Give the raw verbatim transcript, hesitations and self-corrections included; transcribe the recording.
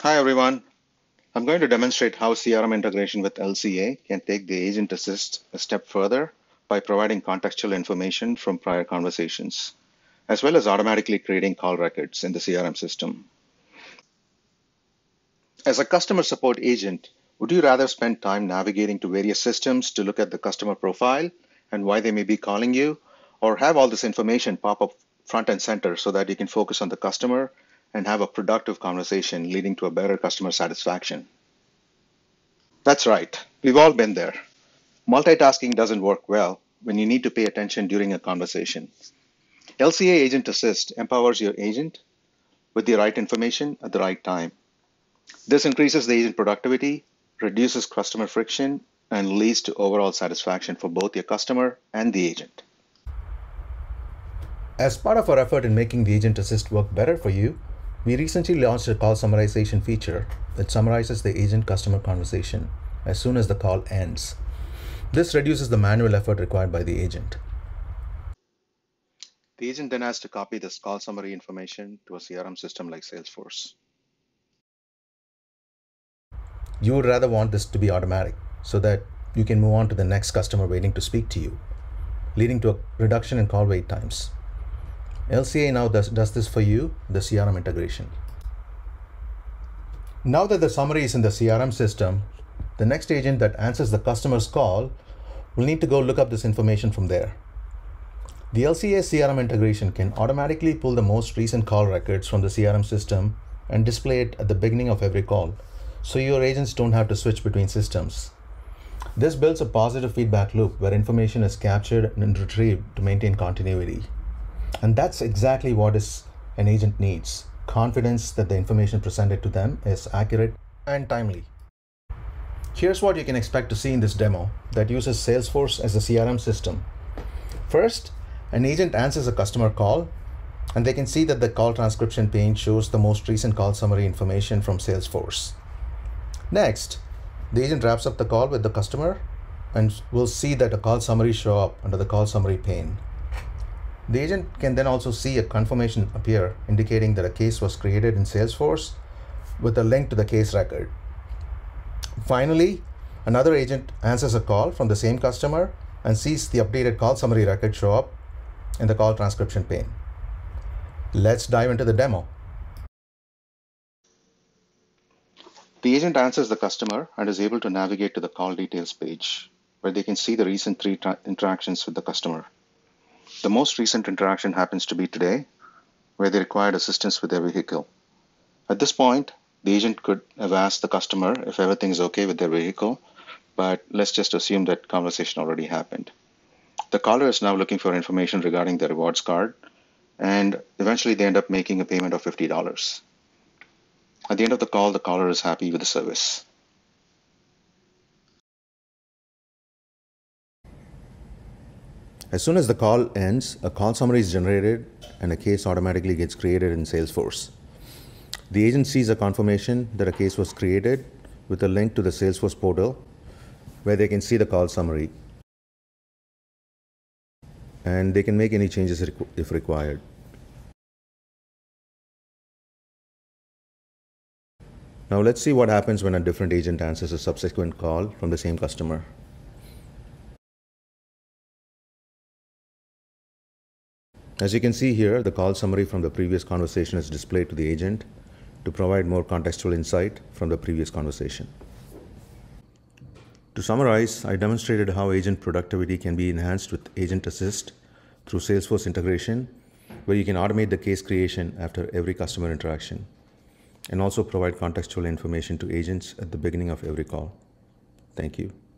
Hi everyone. I'm going to demonstrate how C R M integration with L C A can take the agent assist a step further by providing contextual information from prior conversations, as well as automatically creating call records in the C R M system. As a customer support agent, would you rather spend time navigating to various systems to look at the customer profile and why they may be calling you, or have all this information pop up front and center so that you can focus on the customer and have a productive conversation leading to a better customer satisfaction? That's right. We've all been there. Multitasking doesn't work well when you need to pay attention during a conversation. L C A Agent Assist empowers your agent with the right information at the right time. This increases the agent productivity, reduces customer friction, and leads to overall satisfaction for both your customer and the agent. As part of our effort in making the Agent Assist work better for you, we recently launched a call summarization feature that summarizes the agent-customer conversation as soon as the call ends. This reduces the manual effort required by the agent. The agent then has to copy this call summary information to a C R M system like Salesforce. You would rather want this to be automatic so that you can move on to the next customer waiting to speak to you, leading to a reduction in call wait times. L C A now does, does this for you, the C R M integration. Now that the summary is in the C R M system, the next agent that answers the customer's call will need to go look up this information from there. The L C A C R M integration can automatically pull the most recent call records from the C R M system and display it at the beginning of every call, so your agents don't have to switch between systems. This builds a positive feedback loop where information is captured and retrieved to maintain continuity. And that's exactly what is an agent needs: confidence that the information presented to them is accurate and timely. Here's what you can expect to see in this demo that uses Salesforce as the C R M system. First, an agent answers a customer call, and they can see that the call transcription pane shows the most recent call summary information from Salesforce. Next, the agent wraps up the call with the customer and will see that a call summary show up under the call summary pane. The agent can then also see a confirmation appear indicating that a case was created in Salesforce with a link to the case record. Finally, another agent answers a call from the same customer and sees the updated call summary record show up in the call transcription pane. Let's dive into the demo. The agent answers the customer and is able to navigate to the call details page, where they can see the recent three interactions with the customer. The most recent interaction happens to be today, where they required assistance with their vehicle. At this point, the agent could have asked the customer if everything is okay with their vehicle, but let's just assume that conversation already happened. The caller is now looking for information regarding the rewards card, and eventually they end up making a payment of fifty dollars. At the end of the call, the caller is happy with the service. As soon as the call ends, a call summary is generated and a case automatically gets created in Salesforce. The agent sees a confirmation that a case was created with a link to the Salesforce portal where they can see the call summary, and they can make any changes if required. Now let's see what happens when a different agent answers a subsequent call from the same customer. As you can see here, the call summary from the previous conversation is displayed to the agent to provide more contextual insight from the previous conversation. To summarize, I demonstrated how agent productivity can be enhanced with Agent Assist through Salesforce integration, where you can automate the case creation after every customer interaction, and also provide contextual information to agents at the beginning of every call. Thank you.